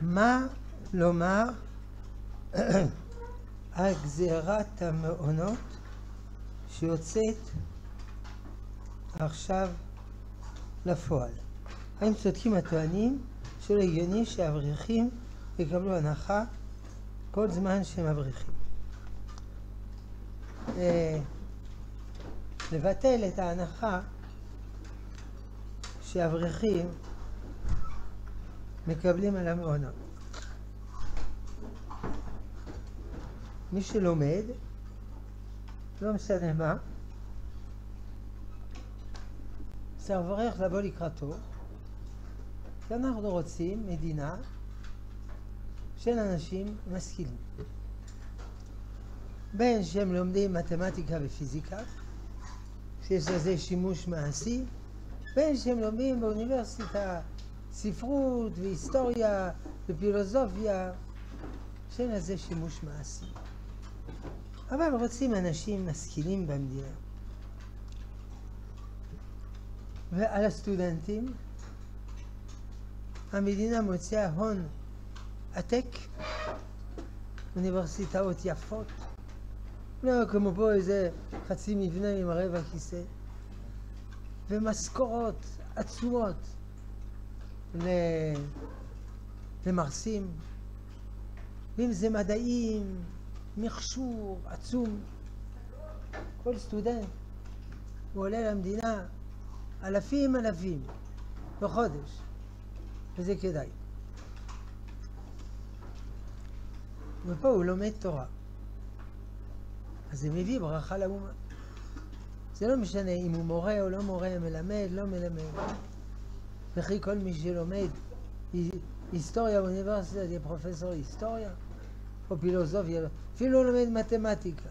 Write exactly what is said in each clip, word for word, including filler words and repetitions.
מה לומר על גזירת המעונות שיוצאת עכשיו לפועל? האם צודקים הטוענים שלא הגיוני שהאברכים יקבלו הנחה כל זמן שהם אברכים? לבטל את ההנחה שאברכים מקבלים על המעונות. מי שלומד, לא משנה מה, צריך לברך לבוא לקראתו, כי אנחנו רוצים מדינה של אנשים משכילים. בין שהם לומדים מתמטיקה ופיזיקה, שיש לזה שימוש מעשי, בין שהם לומדים באוניברסיטה ספרות והיסטוריה ופילוסופיה, שאין לזה שימוש מעשי. אבל רוצים אנשים משכילים במדינה. ועל הסטודנטים, המדינה מוציאה הון עתק, אוניברסיטאות יפות, לא כמו פה איזה חצי מבנה עם רבע כיסא, ומשכורות עצומות למרצים, ואם זה מדעים, מכשור עצום. כל סטודנט הוא עולה למדינה אלפים אלפים בחודש, וזה כדאי. ופה הוא לומד תורה, אז זה מביא ברכה לאומה. זה לא משנה אם הוא מורה או לא מורה, מלמד, לא מלמד. וכי כל מי שלומד היסטוריה באוניברסיטה יהיה פרופסור היסטוריה, או פילוסופיה, אפילו לא לומד מתמטיקה.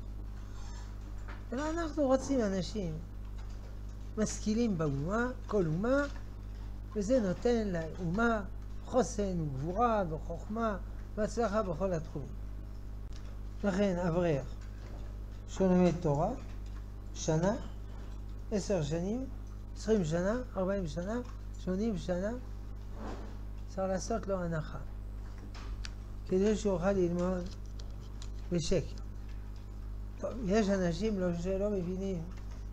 אלא אנחנו רוצים אנשים משכילים באומה, כל אומה, וזה נותן לאומה חוסן וגבורה וחוכמה והצלחה בכל התחומים. לכן אברך שלומד תורה, שנה, עשר שנים, עשרים שנה, ארבעים שנה, שמונים שנה, צריך לעשות לו הנחה, כדי שיוכל ללמוד בשקט. טוב, יש אנשים לא שלא מבינים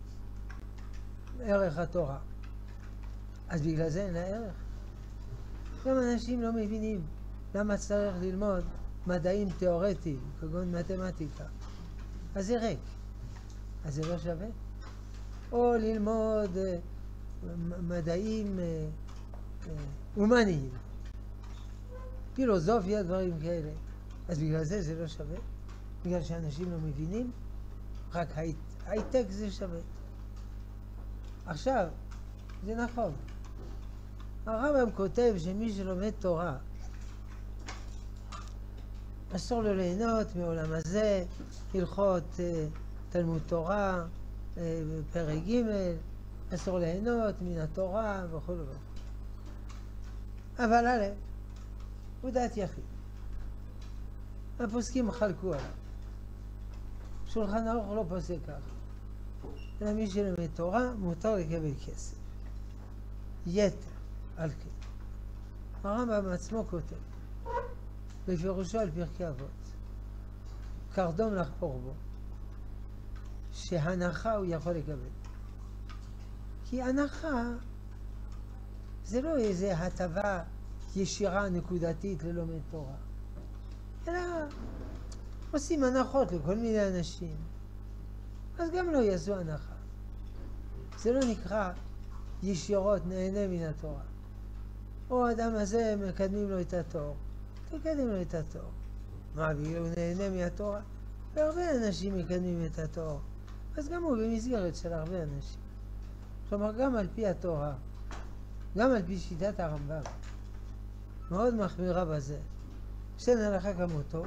ערך התורה, אז בגלל זה אין לה ערך. גם אנשים לא מבינים למה צריך ללמוד מדעים תיאורטיים, כגון מתמטיקה, אז זה ריק, אז זה לא שווה. או ללמוד מדעים הומניים, פילוסופיה, דברים כאלה, אז בגלל זה זה לא שווה, בגלל שאנשים לא מבינים, רק הייטק זה שווה. עכשיו, זה נכון, הרמב"ם כותב שמי שלומד תורה אסור לו ליהנות מעולם הזה, הלכות אה, תלמוד תורה, אה, פרק ג', אסור ליהנות מן התורה וכו' וכו'. אבל א', הוא דעת יחיד. הפוסקים חלקו עליו. שולחן ערוך לא פוסק ככה. אלא מי שלומד תורה מותר לקבל כסף. יתר על כן. הרמב"ם עצמו כותב, בפירושו על פרקי אבות, קרדום לחפור בו, שהנחה הוא יכול לקבל. כי הנחה זה לא איזה הטבה ישירה נקודתית ללומד תורה, אלא עושים הנחות לכל מיני אנשים, אז גם לא יעשו הנחה. זה לא נקרא ישירות נהנה מן התורה. או האדם הזה מקדמים לו את התור, תקדם לו את התור. מה, בגלל הוא נהנה מהתורה? והרבה אנשים מקדמים את התור, אז גם הוא במסגרת של הרבה אנשים. כלומר, גם על פי התורה, גם על פי שיטת הרמב"ם, מאוד מחמירה בזה, שאין הלכה כמותו,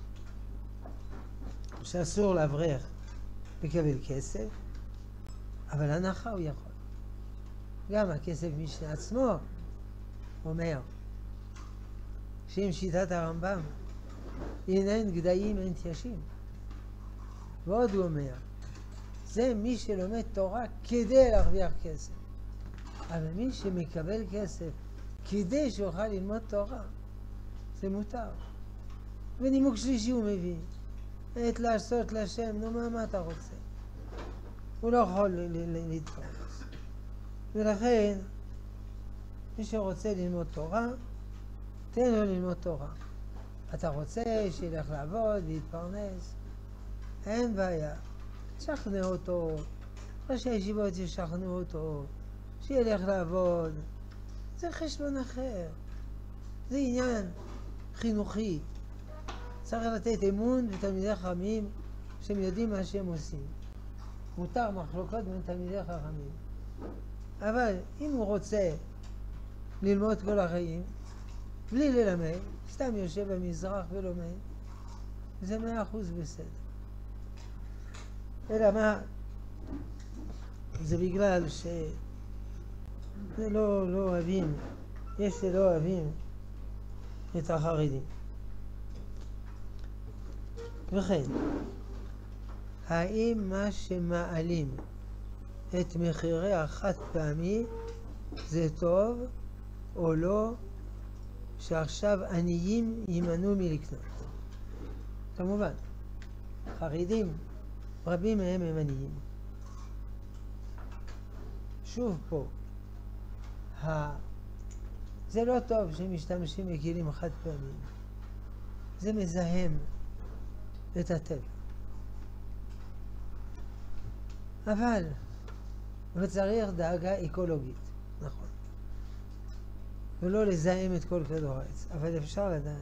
שאסור לאברך לקבל כסף, אבל הנחה הוא יכול. גם הכסף משנה עצמו אומר שאם שיטת הרמב"ם אם אין גדיים אין תיישים. ועוד הוא אומר, זה מי שלומד תורה כדי להרוויח כסף. אבל מי שמקבל כסף כדי שיוכל ללמוד תורה, זה מותר. ונימוק שלישי הוא מביא, עת לעשות לשם, נו מה, מה אתה רוצה? הוא לא יכול להתפרנס. ולכן, מי שרוצה ללמוד תורה, תן לו ללמוד תורה. אתה רוצה שילך לעבוד ויתפרנס? אין בעיה. תשכנע אותו, ראשי הישיבות ישכנעו אותו, שילך לעבוד. זה חשבון אחר. זה עניין חינוכי. צריך לתת אמון בתלמידי חכמים שהם יודעים מה שהם עושים. מותר מחלוקות בין תלמידי חכמים. אבל אם הוא רוצה ללמוד כל החיים, בלי ללמד, סתם יושב במזרח ולומד, זה מאה אחוז בסדר. אלא מה? זה בגלל ש... זה לא, לא אוהבים, יש שלא אוהבים את החרדים. וכן, האם מה שמעלים את מחירי החד פעמי זה טוב או לא שעכשיו עניים יימנעו מלקנות? כמובן, חרדים, רבים מהם הם עניים. שוב פה, ה... זה לא טוב שמשתמשים בכלים חד פעמיים. זה מזהם את הטבע. אבל, וצריך דאגה אקולוגית, נכון. ולא לזהם את כל כדור הארץ. אבל אפשר לדעת,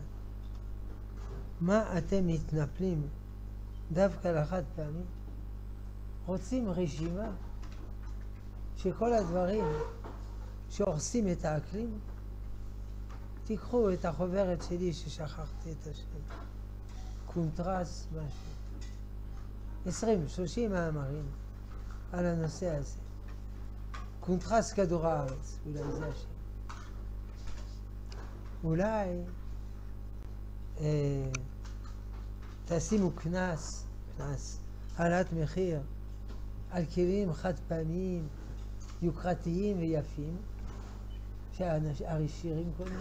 מה אתם מתנפלים דווקא לחד פעמי? רוצים רשימה שכל הדברים שהורסים את האקלים, תיקחו את החוברת שלי ששכחתי את השם, קונטרס משהו, עשרים שלושים מאמרים על הנושא הזה. קונטרס כדור הארץ, אולי זה השם. אולי אה, תשימו כנס, כנס, העלאת מחיר על כלים חד פעמיים יוקרתיים ויפים שהעשירים קונים.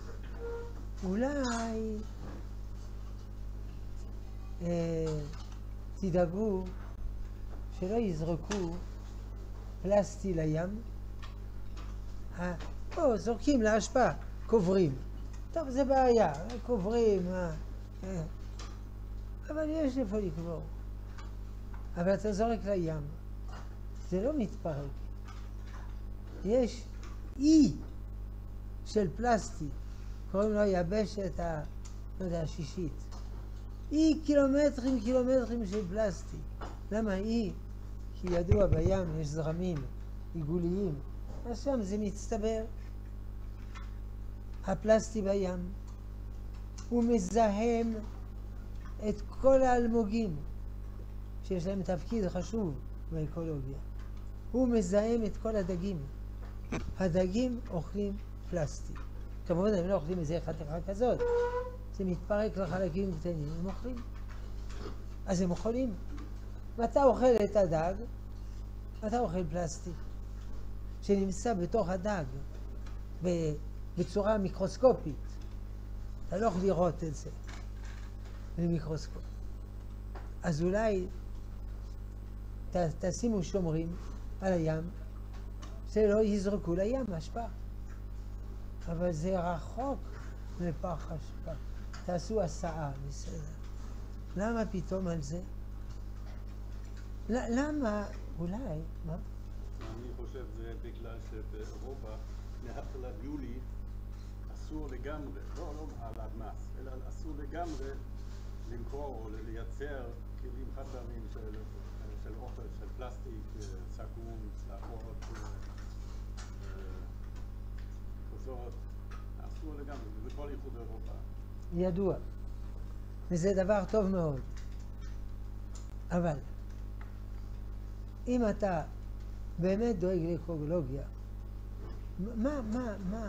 אולי אה, תדאגו שלא יזרקו פלסטי לים. אה, או, זורקים להשפעה, קוברים. טוב, זה בעיה, קוברים, אה, אה. אבל יש איפה לקבור. אבל אתה זורק לים, זה לא מתפרק. יש אי של פלסטיק, קוראים לו יבשת ה... לא יודע, השישית. אי קילומטרים קילומטרים של פלסטיק. למה אי? כי ידוע בים יש זרמים עיגוליים, אז שם זה מצטבר. הפלסטיק בים הוא מזהם את כל האלמוגים שיש להם תפקיד חשוב באקולוגיה. הוא מזהם את כל הדגים. הדגים אוכלים פלסטיק. כמובן הם לא אוכלים איזה חתיכה כזאת, זה מתפרק לחלקים קטנים, הם אוכלים. אז הם אוכלים. ואתה אוכל את הדג, אתה אוכל פלסטיק שנמצא בתוך הדג בצורה מיקרוסקופית. אתה לא יכול לראות את זה במיקרוסקופ. אז אולי ת, תשימו שומרים על הים שלא יזרקו לים השפעה. אבל זה רחוק מפח השפעה. תעשו הסעה, בסדר. למה פתאום על זה? למה? אולי, מה? אני חושב זה בגלל שבאירופה מהתחלת יולי אסור לגמרי, לא, לא העלאת מס, אלא אסור לגמרי למכור או לייצר כלים חד פעמיים של, של אוכל, של פלסטיק, סכו"ם, צלחות, כוסות, אסור לגמרי, זה בכל איחוד אירופה. ידוע, וזה דבר טוב מאוד. אבל אם אתה באמת דואג לאקולוגיה, מה, מה, מה,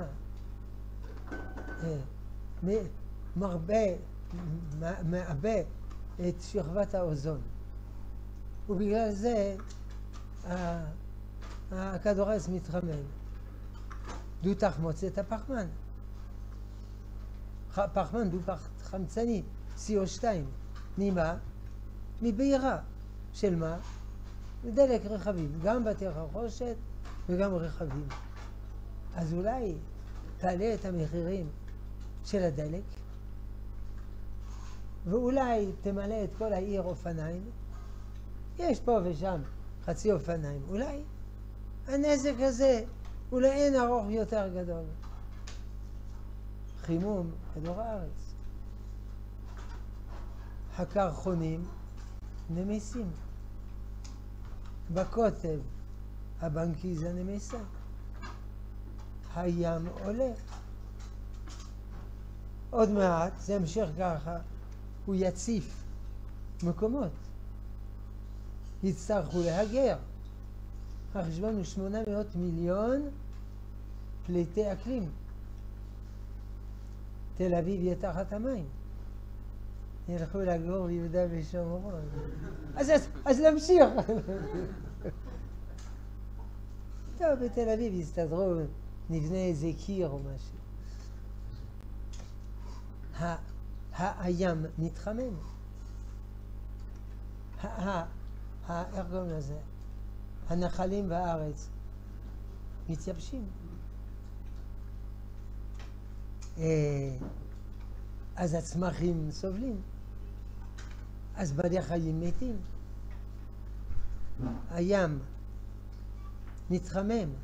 אה, מרבה, מעבה את שכבת האוזון. ובגלל זה הכדור הארץ מתחמם. דו תחמוץ את הפחמן. פחמן דו-פח חמצני, סי או שתיים. ממה? מבעירה. של מה? דלק רכבים, גם בתי חרושת וגם רכבים. אז אולי תעלה את המחירים של הדלק, ואולי תמלא את כל העיר אופניים. יש פה ושם חצי אופניים. אולי הנזק הזה הוא לאין ארוך יותר גדול. חימום כדור הארץ. הקרחונים נמסים. בקוטב הבנקיזה נמסה. הים עולה. עוד מעט, זה המשך ככה, הוא יציף מקומות. יצטרכו להגר. החשבון הוא שמונה מאות מיליון פליטי אקלים. תל אביב יהיה תחת המים. ילכו לגור ביהודה ושומרון. אז, אז, אז להמשיך. טוב, בתל אביב יסתדרו, נבנה איזה קיר או משהו. הים מתחמם. איך קוראים לזה? הנחלים בארץ מתייבשים. אז הצמחים סובלים. אז בעלי חיים מתים. הים מתחמם.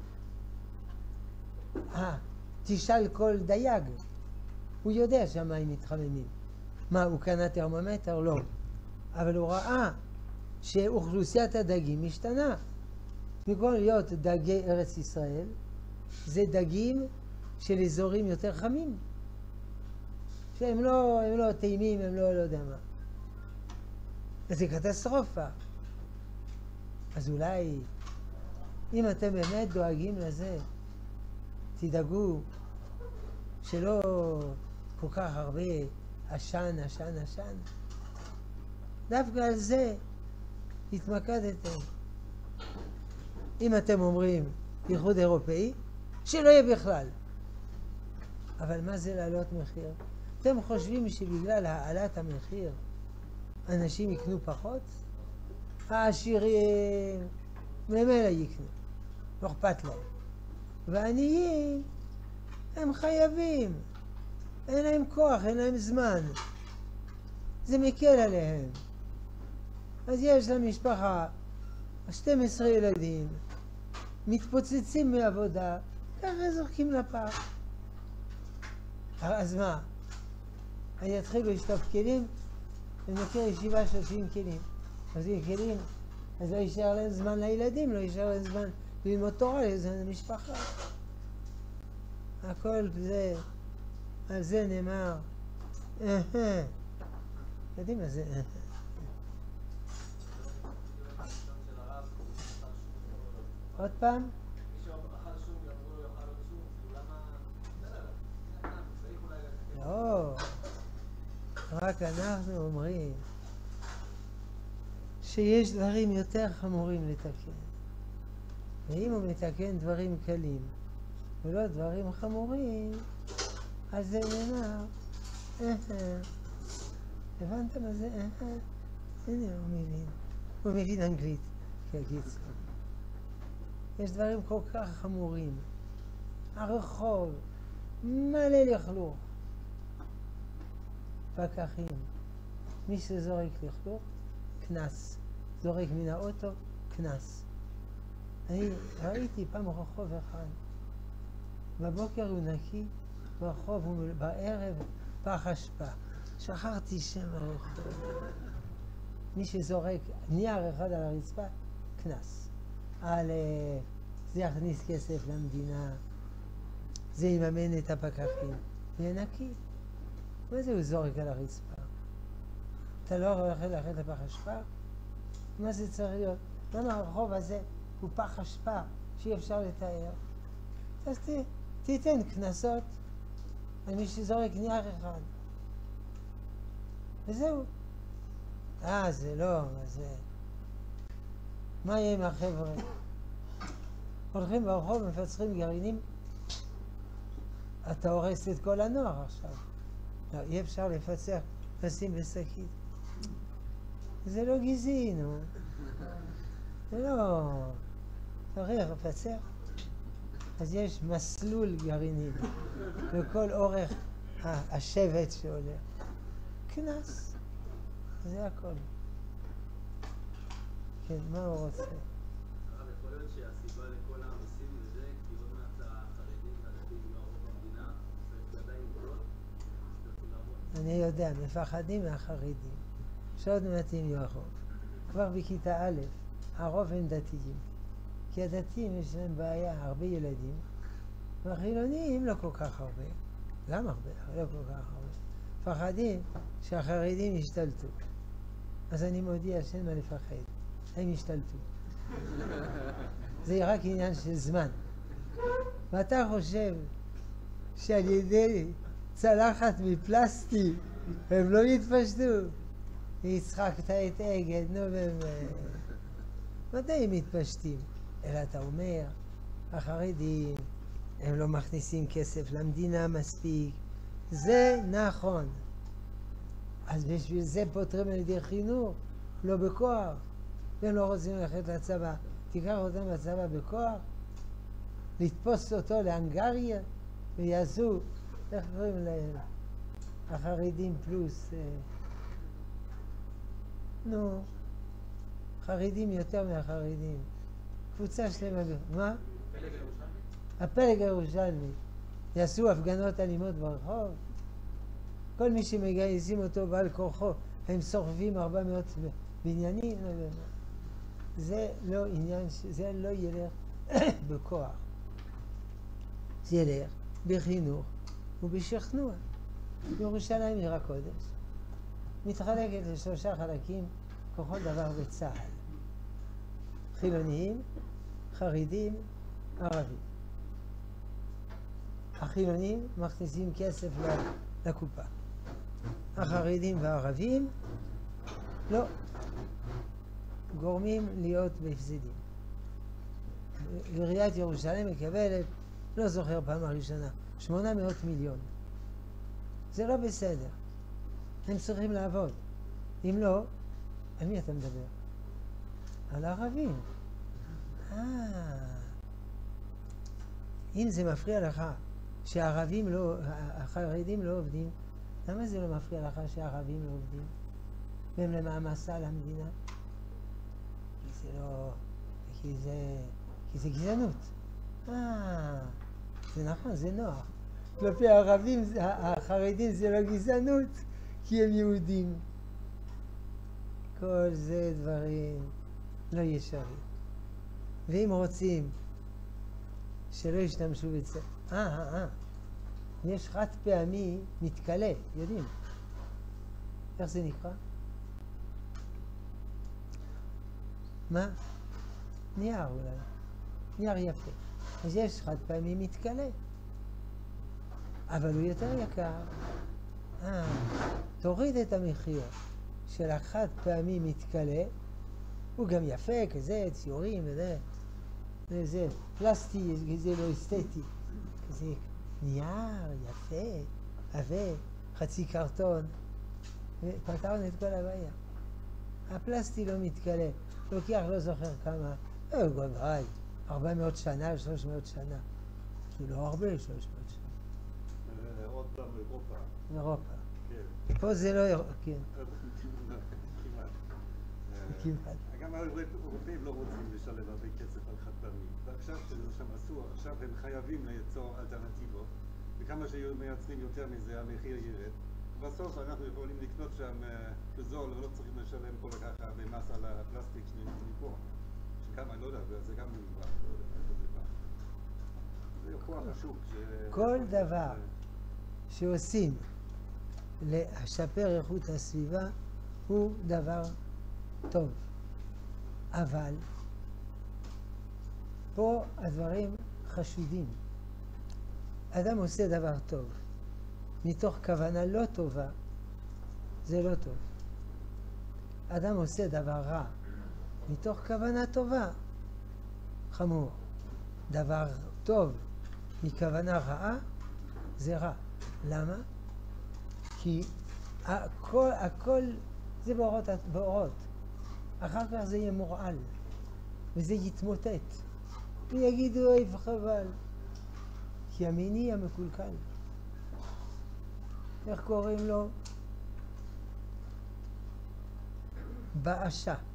אה, תשאל כל דייג. הוא יודע שהמים מתחממים. מה, הוא קנה טרמומטר? לא. אבל הוא ראה שאוכלוסיית הדגים משתנה. במקום להיות דגי ארץ ישראל, זה דגים של אזורים יותר חמים. שהם לא, הם לא טעימים, הם לא, לא יודע מה. אז זה קטסטרופה. אז אולי, אם אתם באמת דואגים לזה, תדאגו שלא כל כך הרבה עשן, עשן, עשן. דווקא על זה התמקדתם. אם אתם אומרים איחוד אירופאי, שלא יהיה בכלל. אבל מה זה לעלות מחיר? אתם חושבים שבגלל העלאת המחיר אנשים יקנו פחות? העשירים ממילא יקנו, לא אכפת להם. והעניים הם חייבים, אין להם כוח, אין להם זמן. זה מקל עליהם. אז יש למשפחה שתים עשרה ילדים, מתפוצצים מעבודה, ככה זורקים לפח. אז מה? אני יתחילו לשטוף כלים, אני מכיר ישיבה שלושים כלים. אז אם כלים, אז לא יישאר להם זמן לילדים, לא יישאר להם זמן ללמוד תורה, לזמן למשפחה. הכל זה, על זה נאמר, אהה. יודעים מה זה? עוד פעם? לא, רק אנחנו אומרים שיש דברים יותר חמורים לתקן. ואם הוא מתקן דברים קלים ולא דברים חמורים, אז זה נאמר, אהה. הבנת מה זה? אהה. הנה הוא מבין. הוא מבין אנגלית, כקיצור. יש דברים כל כך חמורים. הרחוב מלא לכלוך. פקחים. מי שזורק לכלוך, כנס. זורק מן האוטו, כנס. אני ראיתי פעם רחוב אחד. בבוקר הוא נקי, ברחוב הוא בערב פח אשפה. שכחתי שם הרחוב. מי שזורק נייר אחד על הרצפה, כנס. על זה יכניס כסף למדינה, זה יממן את הפקחים. זה נקי. מה זה הוא זורק על הרצפה? אתה לא הולך לאחד לפח אשפה? מה זה צריך להיות? למה הרחוב הזה הוא פח אשפה שאי אפשר לתאר? אז ת, תיתן כנסות על מי שזורק נייר אחד. וזהו. אה, זה לא, מה זה... מה יהיה עם החבר'ה? הולכים ברחוב, מפצחים גרעינים, אתה הורס את כל הנוער עכשיו. לא, אי אפשר לפצח, לשים בשקית. זה לא גזעי, נו. זה לא... צריך לפצח. אז יש מסלול גרעיני לכל אורך השבט שהולך. כנס. זה הכל. כן, מה הוא רוצה? הרב, יכול להיות שהסיבה לכל המסים לזה, כי עוד מעט החרדים והדתיים יהיו הרוב במדינה, צריך עדיין גדולות, אני יודע, מפחדים מהחרדים, שעוד מעט יהיו הרוב. כבר בכיתה א', הרוב הם דתיים. כי הדתיים יש להם בעיה, הרבה ילדים, והחילונים לא כל כך הרבה. גם הרבה, אבל לא כל כך הרבה. מפחדים שהחרדים ישתלטו. אז אני מודיע שאין מה לפחד. הם ישתלטו. זה רק עניין של זמן. ואתה חושב שעל ידי צלחת מפלסטיק הם לא יתפשטו? הצחקת את אגד, נו באמת. מתי הם מתפשטים? אלא אתה אומר, החרדים הם לא מכניסים כסף למדינה מספיק. זה נכון. אז בשביל זה פותרים על ידי חינוך, לא בכוח. והם לא רוצים ללכת לצבא. תיקח אותם לצבא בכוח, לתפוס אותו להנגריה, ויעשו, איך קוראים להם? החרדים פלוס, אה, נו, חרדים יותר מהחרדים. קבוצה שלמה, מה? הפלג הירושלמי. יעשו הפגנות אלימות ברחוב. כל מי שמגייסים אותו בעל כורחו, הם סוחבים ארבע מאות בניינים. זה לא עניין, זה לא ילך בכוח. זה ילך בחינוך ובשכנוע. ירושלים עיר הקודש מתחלקת לשלושה חלקים ככל דבר בצה"ל. חילוניים, חרדים, ערבים. החילונים מכניסים כסף לקופה. החרדים והערבים לא. גורמים להיות בהפסדים. עיריית ירושלים מקבלת, לא זוכר פעם הראשונה, שמונה מאות מיליון. זה לא בסדר. הם צריכים לעבוד. אם לא, על מי אתה מדבר? על הערבים. אה. אם זה מפריע לך שהערבים לא, החרדים לא עובדים, למה זה לא מפריע לך שהערבים לא עובדים? והם למעמסה על המדינה? כי זה לא... כי זה... כי זה גזענות. אה, זה נכון, זה נוח. כלפי הערבים, החרדים זה לא גזענות, כי הם יהודים. כל זה דברים לא ישרים. ואם רוצים שלא ישתמשו בצד... אה, אה, אה. יש חד פעמי מתקלה, יודעים. איך זה נקרא? מה? נייר אולי. נייר יפה. אז יש חד פעמי מתקלה. אבל הוא יותר יקר. אה, תוריד את המחיר של החד פעמי מתקלה. הוא גם יפה, כזה, ציורים וזה. זה פלסטי, זה לא אסתטי. כזה נייר, יפה, עבה, חצי קרטון. ופתרנו את כל הבעיה. הפלסטי לא מתקלה. לוקח לא זוכר כמה. אה, גבוהי. ארבע מאות שנה, שלוש מאות שנה. זה לא הרבה, שלוש מאות שנה. עוד פעם אירופה. אירופה. כן. פה זה לא אירופה, כן. כמעט. כמעט. גם האירופאים לא רוצים לשלם הרבה כסף על חד פעמי. ועכשיו שזה שם אסור, עכשיו הם חייבים ליצור אלטרנטיבות. וכמה שמייצרים יותר מזה, המחיר ירד. בסוף אנחנו יכולים לקנות שם בזול, ולא צריכים לשלם כל כך הרבה מס על הפלסטיק שנמצאים פה. שכמה, לא יודע, זה גם נברח, לא יודע איפה זה בא. זה כוח השוק. כל דבר שעושים לשפר איכות הסביבה הוא דבר טוב. אבל פה הדברים חשודים. אדם עושה דבר טוב מתוך כוונה לא טובה, זה לא טוב. אדם עושה דבר רע מתוך כוונה טובה, חמור. דבר טוב מכוונה רעה זה רע. למה? כי הכל, הכל זה באורות, באורות. אחר כך זה יהיה מורעל, וזה יתמוטט. ויגידו, אוי וחבל, כי המניע מקולקל. איך קוראים לו? באשה.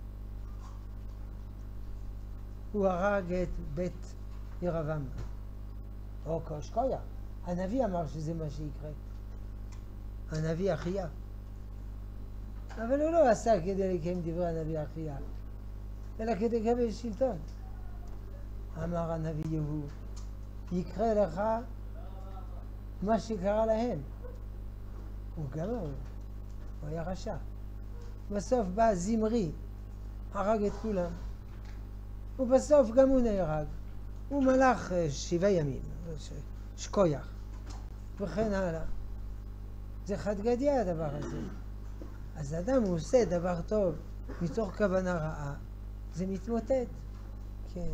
הוא הרג את בית ירבעם. או קושקויה. הנביא אמר שזה מה שיקרה. הנביא אחיה. אבל הוא לא עשה כדי לקיים דברי הנביא אחיה, אלא כדי לקבל שלטון. אמר הנביא יהוא, יקרה לך מה שקרה להם. הוא גם הוא, הוא היה רשע. בסוף בא זמרי, הרג את כולם. ובסוף גם הוא נהרג. הוא מלך שבעה ימים, שקויח, וכן הלאה. זה חד גדיא הדבר הזה. אז אדם הוא עושה דבר טוב מתוך כוונה רעה, זה מתמוטט. כן.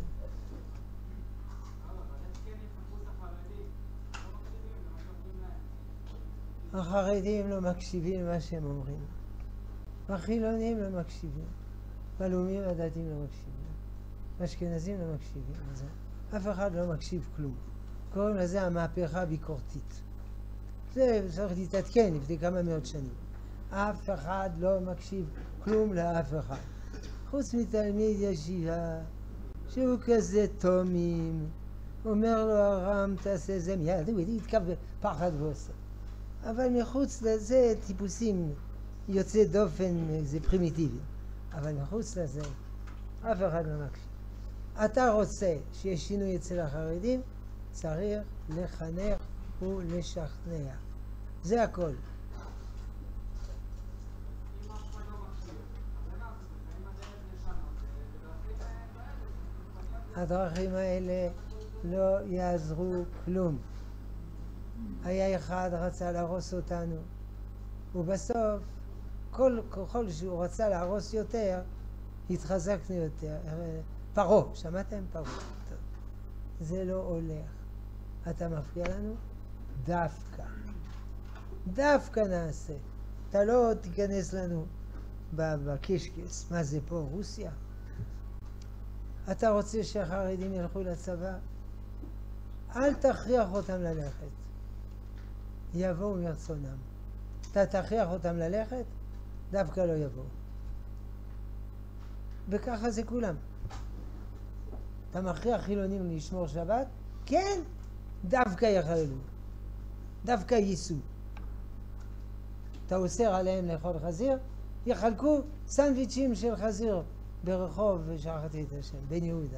החרדים לא מקשיבים למה שהם אומרים. החילונים לא מקשיבים. הלאומיים הדתיים לא מקשיבים. האשכנזים לא מקשיבים לזה. אף אחד לא מקשיב כלום. קוראים לזה המהפכה הביקורתית. זה צריך להתעדכן לפני כמה מאות שנים. אף אחד לא מקשיב כלום לאף אחד. חוץ מתלמיד ישיבה, שהוא כזה תומים, אומר לו הרם תעשה זה מיד, הוא יתקף בפחד ועושה. אבל מחוץ לזה טיפוסים יוצא דופן, זה פרימיטיבי. אבל מחוץ לזה אף אחד לא מקשיב. אתה רוצה שיש שינוי אצל החרדים, צריך לחנך ולשכנע. זה הכל. הדרכים האלה לא יעזרו כלום. היה אחד רצה להרוס אותנו, ובסוף כל ככל שהוא רצה להרוס יותר, התחזקנו יותר. פרעה, שמעתם? פרעה. זה לא הולך. אתה מפריע לנו? דווקא. דווקא נעשה. אתה לא תיכנס לנו בקשקס. מה זה פה? רוסיה? אתה רוצה שהחרדים ילכו לצבא? אל תכריח אותם ללכת. יבואו מרצונם. אתה תכריח אותם ללכת? דווקא לא יבואו. וככה זה כולם. אתה מכריח חילונים לשמור שבת? כן, דווקא יחללו. דווקא ייסו. אתה אוסר עליהם לאכול חזיר? יחלקו סנדוויצ'ים של חזיר ברחוב, ושכחתי את השם, בן יהודה.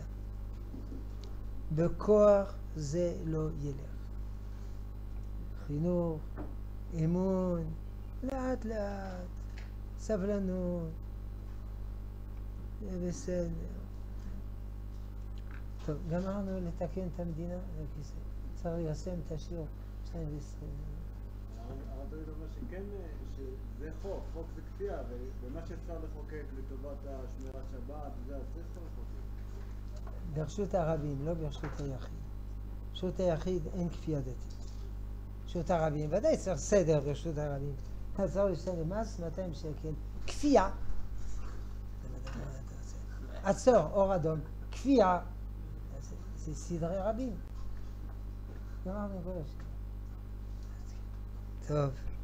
בכוח זה לא ילך. חינוך, אמון, לאט לאט, סבלנות, זה בסדר. טוב, גמרנו לתקן את המדינה, צריך ליישם את השיעור שתיים ועשרים. הרב דוד אומר שכן, שזה חוק, חוק זה כפייה, ומה שאפשר לחוקק לטובת השמירת שבת, זה צריך לחוקק. ברשות הרבים, לא ברשות היחיד. ברשות היחיד אין כפייה דתית. ברשות הרבים, ודאי צריך סדר ברשות הרבים. אתה צריך לשלם מס, מאתיים שקל. כפייה. עצור, אור אדום. כפייה. זה סדרי רבים. גמרנו כל השאלה. טוב.